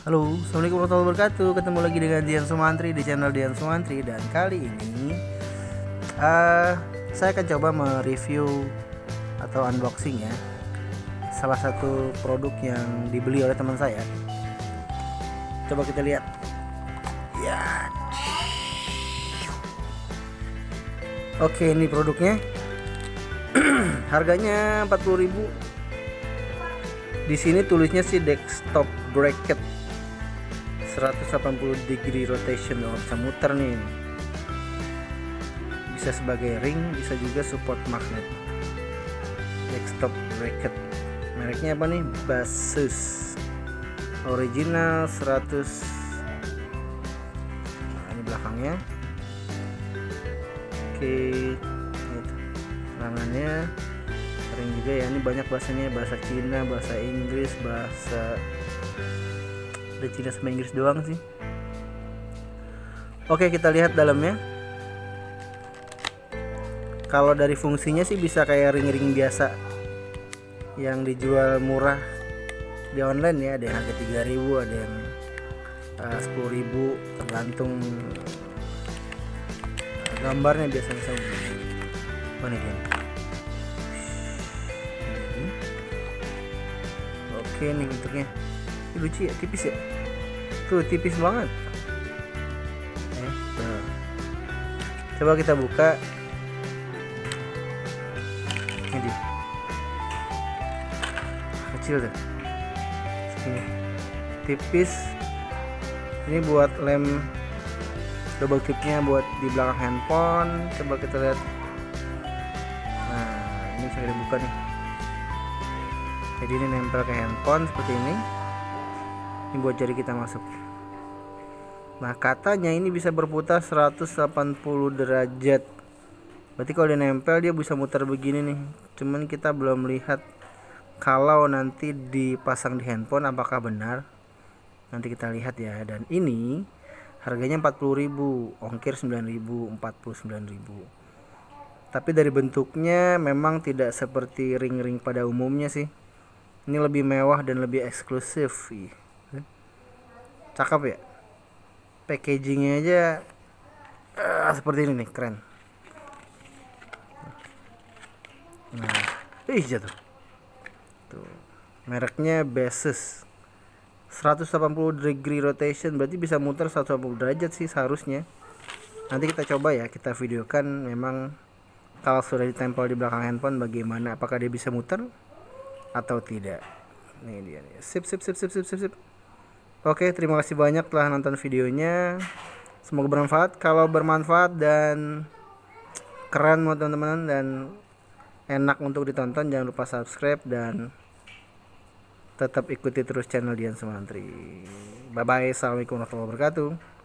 Halo, assalamualaikum warahmatullahi wabarakatuh. Ketemu lagi dengan Dian Sumantri di channel Dian Sumantri. Dan kali ini saya akan coba mereview atau unboxing ya salah satu produk yang dibeli oleh teman saya. Coba kita lihat ya. Oke, ini produknya. Harganya 40.000. Di sini tulisnya sih desktop bracket 180 degree rotation. Bisa muter nih, bisa sebagai ring, bisa juga support magnet. Desktop bracket, mereknya apa nih? Basus original 100. Nah, ini belakangnya. Oke, itu tangannya ring juga ya. Ini banyak bahasanya, bahasa Cina, bahasa Inggris, bahasa ada Cina sama Inggris doang sih. Oke, kita lihat dalamnya. Kalau dari fungsinya sih bisa kayak ring-ring biasa yang dijual murah di online ya. Ada yang harga 3.000, ada yang 10.000, tergantung gambarnya biasanya sama. Mana dia? Oke, nih bentuknya. Ini lucu ya, tipis ya. Tuh, tipis banget. Tuh. Coba kita buka. Ini dia. Kecil tuh. Segini. Tipis. Ini buat lem double tipnya buat di belakang handphone. Coba kita lihat. Nah, ini bisa dibuka nih. Jadi ini nempel ke handphone seperti ini. Ini buat jari kita masuk. Nah, katanya ini bisa berputar 180 derajat. Berarti kalau dia nempel dia bisa muter begini nih. Cuman kita belum lihat kalau nanti dipasang di handphone apakah benar. Nanti kita lihat ya. Dan ini harganya 40.000, ongkir 9.000, 49.000. Tapi dari bentuknya memang tidak seperti ring-ring pada umumnya sih. Ini lebih mewah dan lebih eksklusif. Cakep ya. Packagingnya aja seperti ini nih, keren. Nah, jatuh. Tuh. Mereknya Basus 180 degree rotation, berarti bisa muter 180 derajat sih seharusnya. Nanti kita coba ya, kita videokan memang kalau sudah ditempel di belakang handphone bagaimana, apakah dia bisa muter atau tidak. Nih dia nih. Sip. Oke, terima kasih banyak telah nonton videonya. Semoga bermanfaat. Kalau bermanfaat dan keren buat teman-teman dan enak untuk ditonton, jangan lupa subscribe dan tetap ikuti terus channel Dian Sumantri. Bye bye. Assalamualaikum warahmatullahi wabarakatuh.